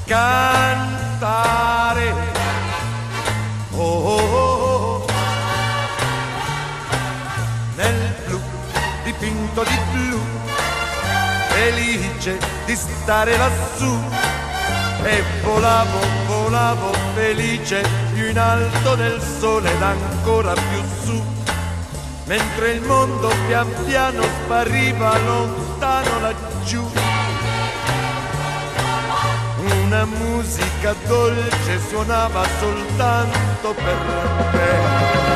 cantare. Oh, oh, oh, oh. Nel blu dipinto di blu, felice di stare lassù, e volavo, volavo felice più in alto del sole ed ancora più su, mentre il mondo pian piano spariva lontano laggiù. Una musica dolce suonava soltanto per me.